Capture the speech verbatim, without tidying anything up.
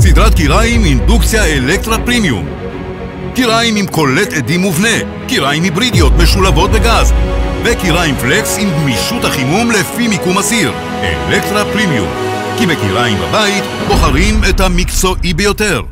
סדרת קיריים אינדוקציה אלקטרה פרימיום. קיריים עם קולט עדים מובנה, קיריים היברידיות משולבות בגז, וקיריים פלקס עם גמישות החימום לפי מיקום הסיר. אלקטרה פרימיום, כי בקיריים בבית בוחרים את המקצועי ביותר.